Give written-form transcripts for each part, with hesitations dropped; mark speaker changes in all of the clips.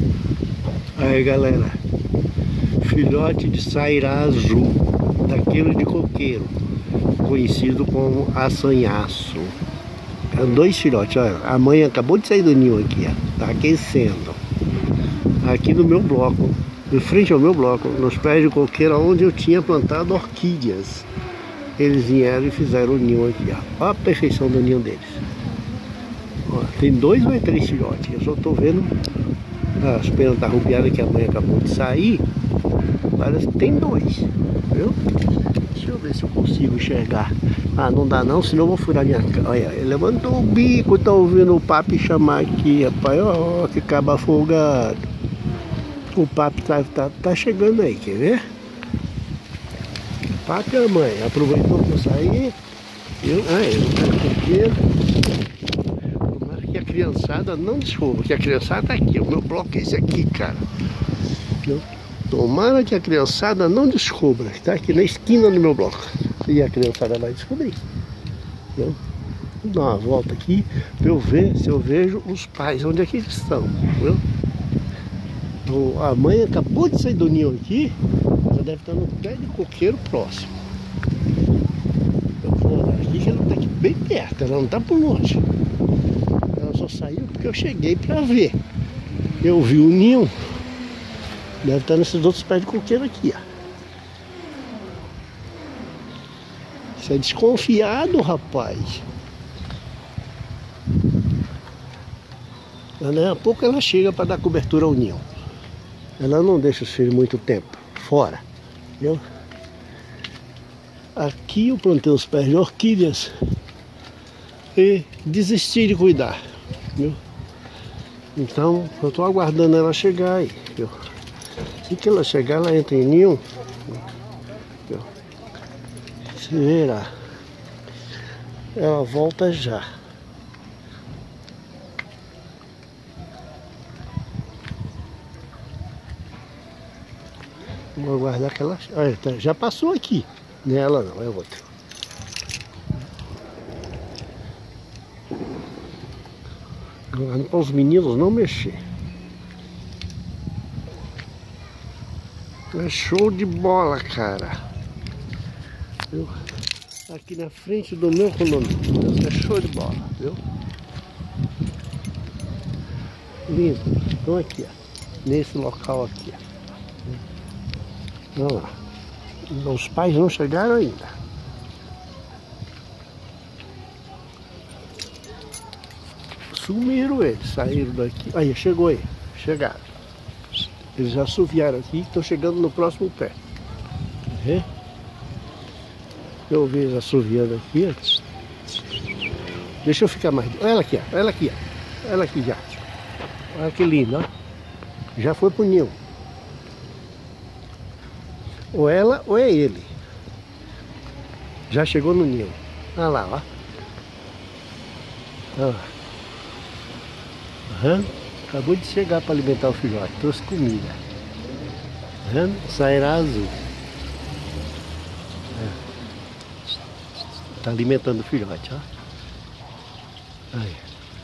Speaker 1: Aí galera, filhote de sairá azul, daquele de coqueiro, conhecido como assanhaço. Dois filhotes, olha, a mãe acabou de sair do ninho aqui, ó, tá aquecendo. Aqui no meu bloco, em frente ao meu bloco, nos pés de coqueiro, onde eu tinha plantado orquídeas. Eles vieram e fizeram o ninho aqui, ó. Olha a perfeição do ninho deles. Ó, tem 2 ou 3 filhotes. Eu só tô vendo as penas da rubiada que a mãe acabou de sair. Parece que tem 2, viu? Deixa eu ver se eu consigo enxergar. Ah, não dá não, senão eu vou furar minha cara. Olha, ele levantou o bico, tá ouvindo o papi chamar aqui, rapaz. Ó, que caba folgado. O papi tá chegando aí, quer ver? Papi e a mãe aproveitou que eu saí. Ele tá coqueiro. Tomara que a criançada não descubra, porque a criançada tá aqui. O meu bloco é esse aqui, cara. Viu? Tomara que a criançada não descubra. Está aqui na esquina do meu bloco. E a criançada vai descobrir. Viu? Vou dar uma volta aqui para eu ver se eu vejo os pais, onde é que eles estão. Viu? A mãe acabou de sair do ninho aqui. Ela deve estar no pé de coqueiro próximo. Eu vou olhar aqui que ela está aqui bem perto. Ela não está por longe. Ela só saiu porque eu cheguei para ver. Eu vi o ninho. Deve estar nesses outros pés de coqueiro aqui, ó. Isso é desconfiado, rapaz. Daqui a pouco ela chega para dar cobertura ao ninho. Ela não deixa os filhos muito tempo fora, viu? Aqui eu plantei os pés de orquídeas e desisti de cuidar, viu? Então eu estou aguardando ela chegar aí, viu? Assim que ela chegar, ela entra em ninho. Viu? Se verá, ela volta já. Vou aguardar que ela... Olha, já passou aqui. Nela não, é outra. Aguardando para os meninos não mexer. É show de bola, cara. Viu? Aqui na frente do meu condomínio. É show de bola, viu? Lindo. Então aqui, ó. Nesse local aqui, ó. Olha lá. Os pais não chegaram ainda. Sumiram eles, saíram daqui. Aí, chegou aí. Chegaram. Eles já assoviaram aqui, estão chegando no próximo pé. Quer ver? Eu vi eles assoviando aqui. Ó. Deixa eu ficar mais. Olha ela aqui, ó. Olha ela aqui, ó. Olha ela aqui já. Olha que lindo, ó. Já foi pro ninho. Ou ela ou é ele. Já chegou no ninho. Olha lá, ó. Ó. Uhum. Acabou de chegar para alimentar o filhote. Trouxe comida. Uhum. Sairá azul. Tá alimentando o filhote, ó. Aí.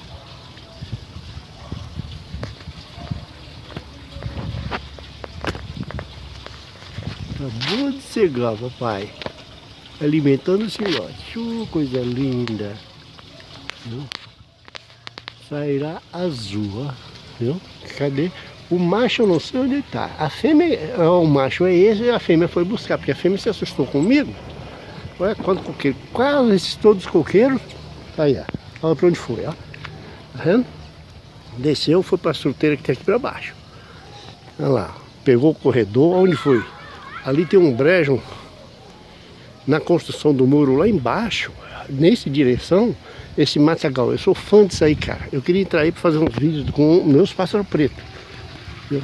Speaker 1: Acabou de chegar, papai. Alimentando o filhote. Coisa linda. Viu? Sairá azul, ó. Viu? Cadê? O macho eu não sei onde está. A fêmea, o macho é esse e a fêmea foi buscar, porque a fêmea se assustou comigo. Olha quanto coqueiro. Quase esses todos os coqueiros. Aí, ó. Olha pra onde foi, ó. Tá vendo? Desceu, foi pra fruteira que tem aqui pra baixo. Olha lá. Pegou o corredor. Onde foi? Ali tem um brejo na construção do muro lá embaixo. Nessa direção, esse matagal. Eu sou fã disso aí, cara. Eu queria entrar aí pra fazer uns vídeos com meus pássaros pretos. Eu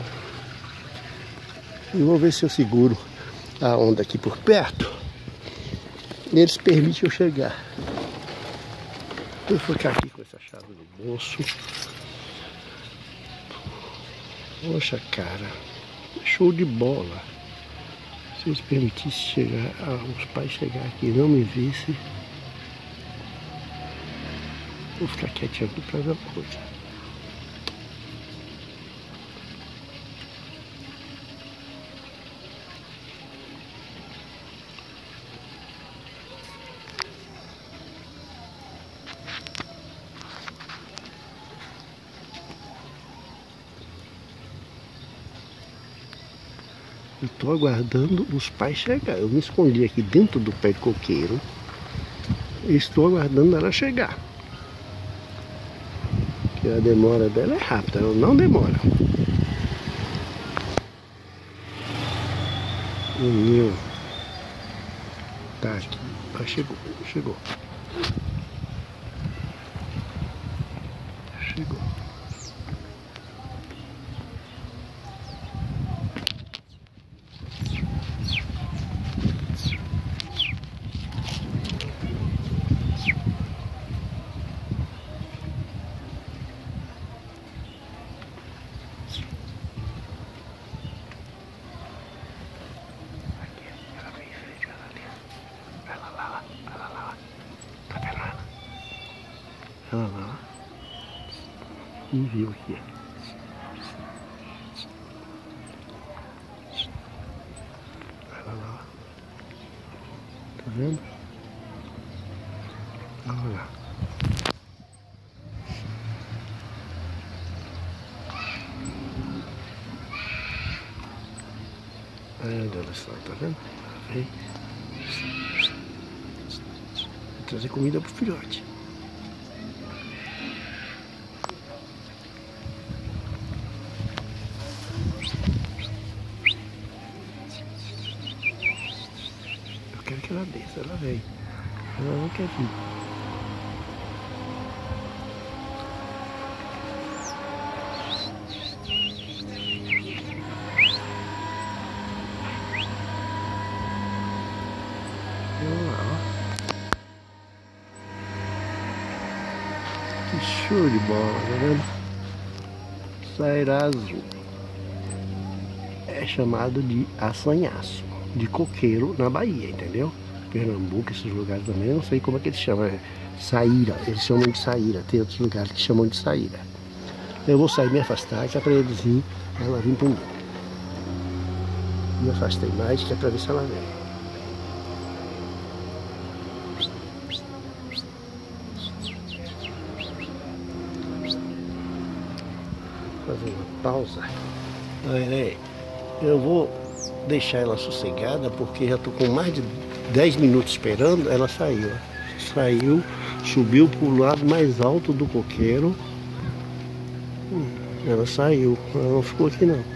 Speaker 1: vou ver se eu seguro a onda aqui por perto. Eles permitem eu chegar. Eu vou ficar aqui com essa chave no bolso. Poxa, cara. Show de bola. Se eles permitissem chegar, os pais chegar aqui e não me vissem. Vou ficar quietinho aqui pra ver uma coisa. Eu tô aguardando os pais chegar. Eu me escondi aqui dentro do pé de coqueiro. E estou aguardando ela chegar. Que a demora dela é rápida, ela não demora. O meu tá aqui. Ah, chegou. Chegou. Ela lá. E viu aqui. Ela lá. Tá vendo? Olha lá. Aí onde ela está, tá vendo? Vem. Vou trazer comida pro filhote. Eu quero que ela desça, ela vem. Ela não quer vir. Olha lá, ó. Que show de bola, tá vendo? Sairá azul. É chamado de assanhaço, de coqueiro na Bahia, entendeu? Pernambuco, esses lugares também, eu não sei como é que eles chamam, é saíra, eles chamam de saíra, tem outros lugares que chamam de saíra. Eu vou sair, me afastar, que é pra eles virem, ela vir por mim. Me afastei mais, que é pra ver se ela vem. Fazer uma pausa. Aí, eu vou deixar ela sossegada porque já tô com mais de 10 minutos esperando. Ela saiu, ó. Saiu, subiu pro lado mais alto do coqueiro. Ela saiu, ela não ficou aqui não.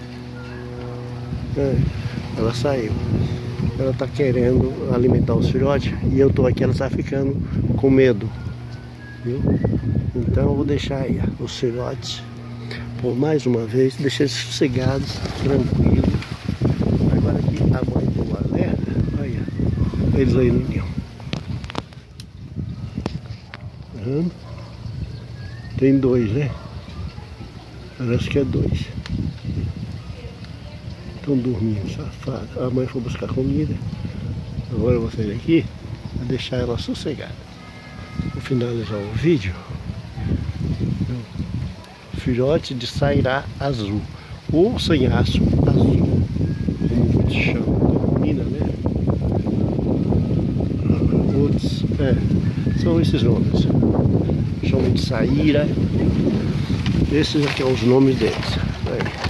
Speaker 1: Ela saiu. Ela tá querendo alimentar os filhotes e eu tô aqui, ela tá ficando com medo, viu? Então eu vou deixar aí os filhotes por mais uma vez, deixar eles sossegados, tranquilos. Agora que a mãe deu um alerta, olha, eles aí no ninho. Tem dois, né? Parece que é dois. Estão dormindo, safado. A mãe foi buscar comida. Agora eu vou sair daqui para deixar ela sossegada. Vou finalizar o vídeo. Filhote de sairá azul, ou sanhaço azul, como muitos chamam, domina, né? Outros, são esses nomes. Chamam de saíra. Esses aqui são os nomes deles. Aí.